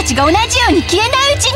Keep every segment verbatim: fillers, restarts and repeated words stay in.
ちが同じように消えないうち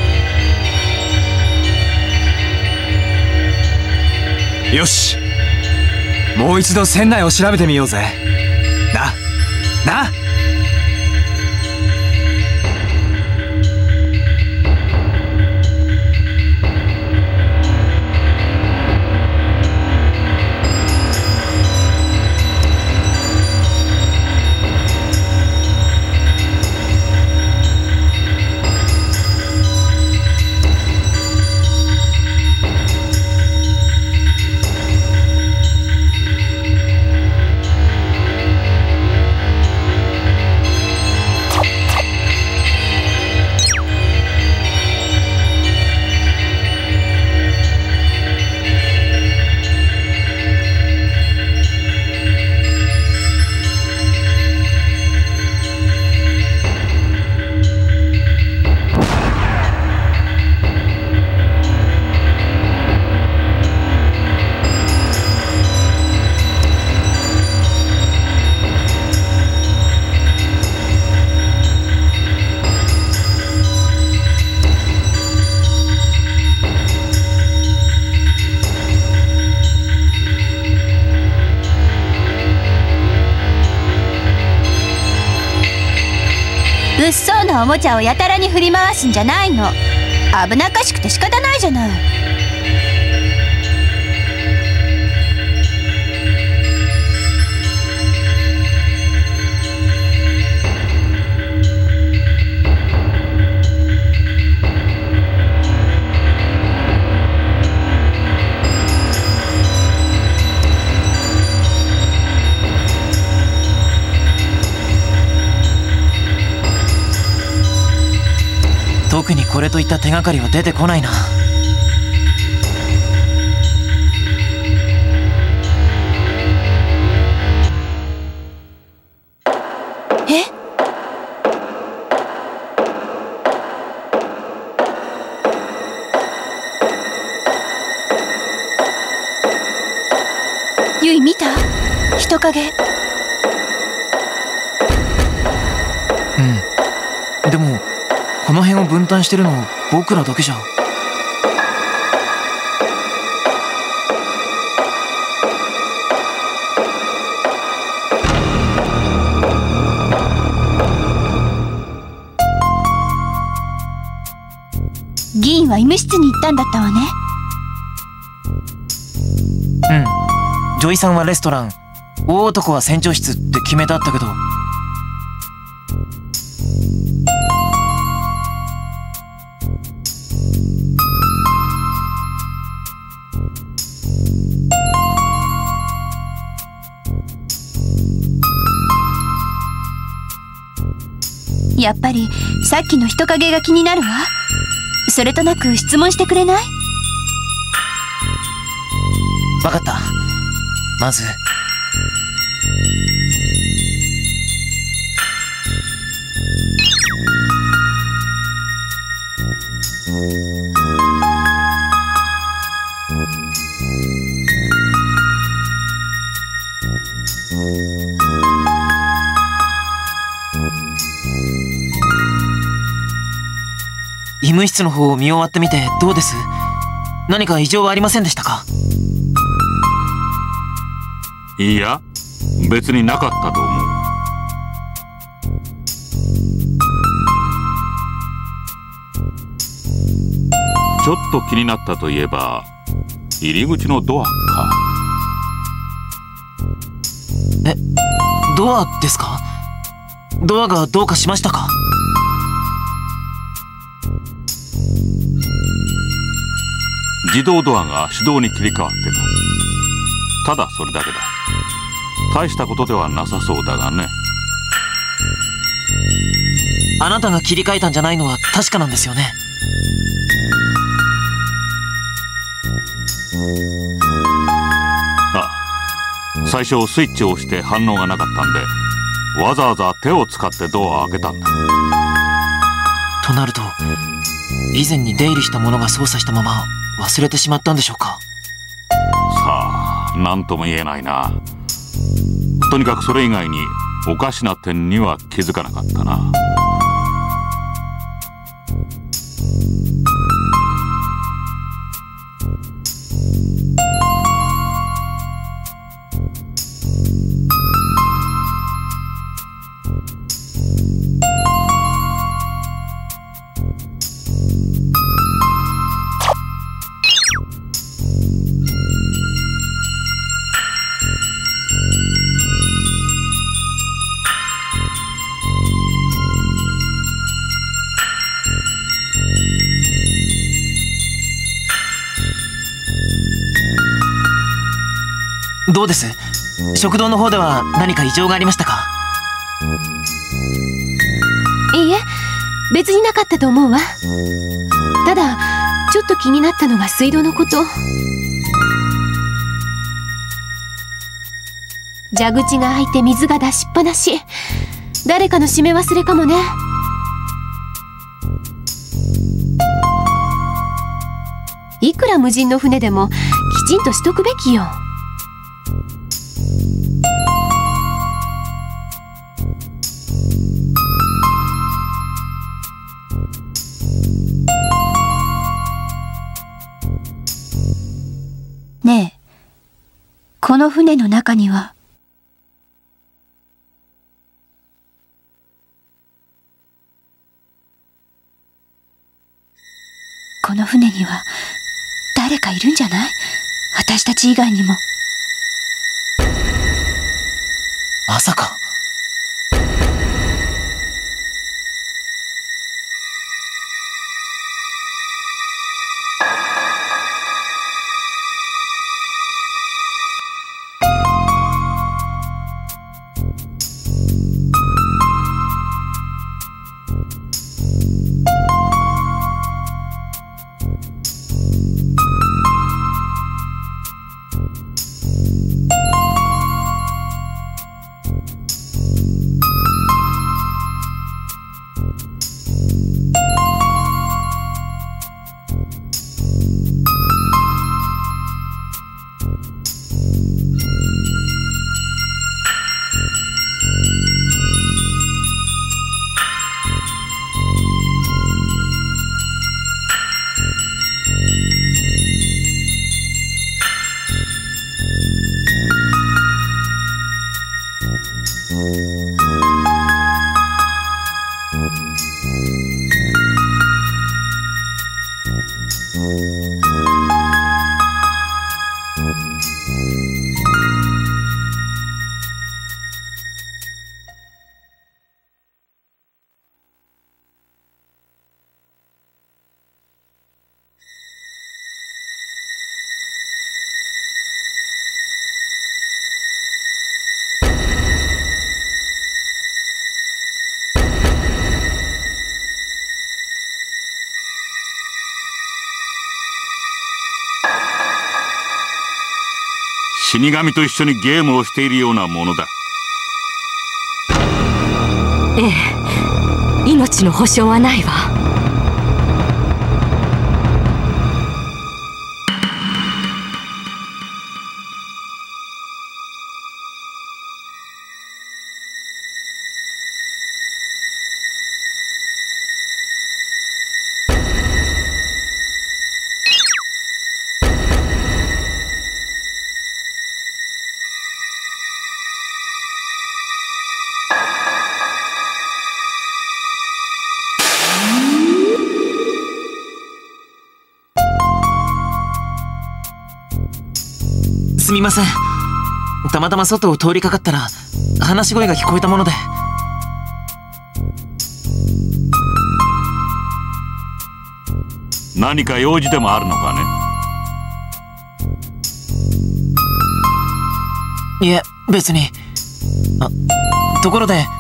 に。 よし、もう一度船内を調べてみようぜ。な、な。 物騒なおもちゃをやたらに振り回すんじゃないの。危なっかしくて仕方ないじゃない。 特にこれといった手がかりは出てこないな。 え？ゆい見た？人影。 うん。でもこの辺を分担してるの僕らだけじゃ。 議員は医務室に行ったんだったわね。 うん。女医さんはレストラン、大男は船長室って決めてあったけど。 やっぱりさっきの人影が気になるわ。それとなく質問してくれない？ わかった。まず医務室の方を見終わってみてどうです？何か異常はありませんでしたか？ いや、別になかったと思う。ちょっと気になったといえば入り口のドアか。 え、ドアですか？ドアがどうかしましたか？ 自動ドアが手動に切り替わってた。ただそれだけだ。大したことではなさそうだがね。 あなたが切り替えたんじゃないのは確かなんですよね。 ああ、最初スイッチを押して反応がなかったんでわざわざ手を使ってドアを開けたんだ。 となると以前に出入りした者が操作したまま忘れてしまったんでしょうか。 さあ、何とも言えないな。とにかくそれ以外におかしな点には気づかなかったな。 どうです？食堂の方では何か異常がありましたか？ いいえ、別になかったと思うわ。ただちょっと気になったのが水道のこと。蛇口が開いて水が出しっぱなし。誰かの閉め忘れかもね。いくら無人の船でもきちんとしとくべきよ。 ねえ、この船の中にはこの船には誰かいるんじゃない？私たち以外にも。 まさか。 死神と一緒にゲームをしているようなものだ。 ええ、命の保証はないわ。 すみません。たまたま外を通りかかったら話し声が聞こえたもので。 何か用事でもあるのかね？いえ、別に。あ、ところで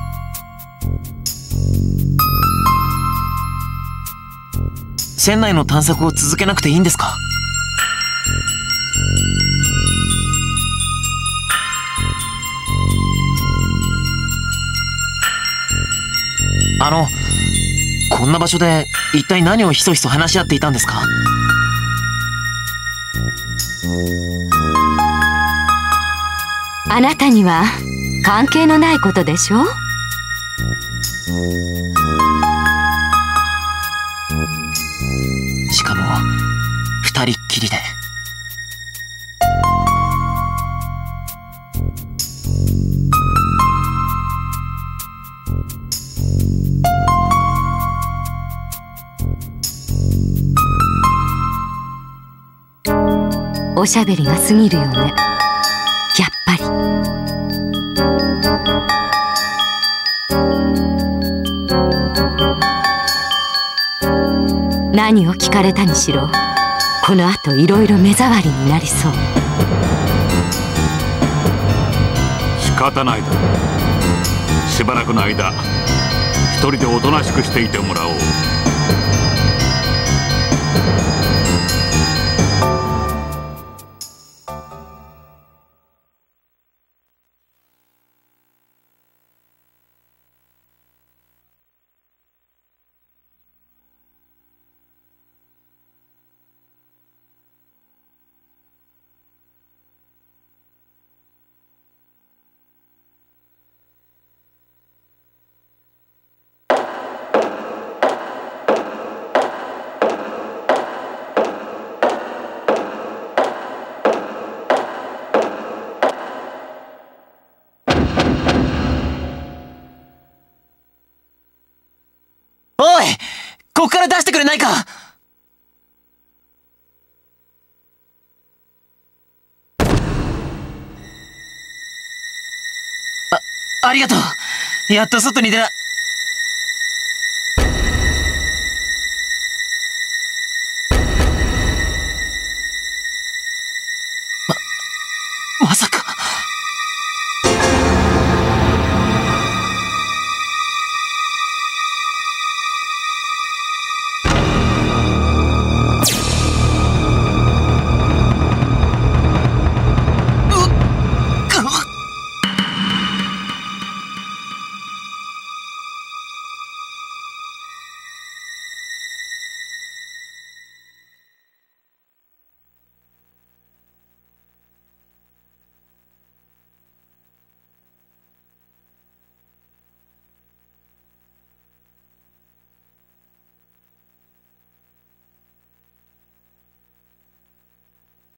船内の探索を続けなくていいんですか？あの、こんな場所で一体何をひそひそ話し合っていたんですか？ あなたには関係のないことでしょ？ しかも二人っきりで。 おしゃべりが過ぎるよね、やっぱり。何を聞かれたにしろ、このあといろいろ目障りになりそう。 方ないだろう。しばらくの間一人でおとなしくしていてもらおう。 おい、ここから出してくれないか。あ、ありがとう。やっと外に出ら、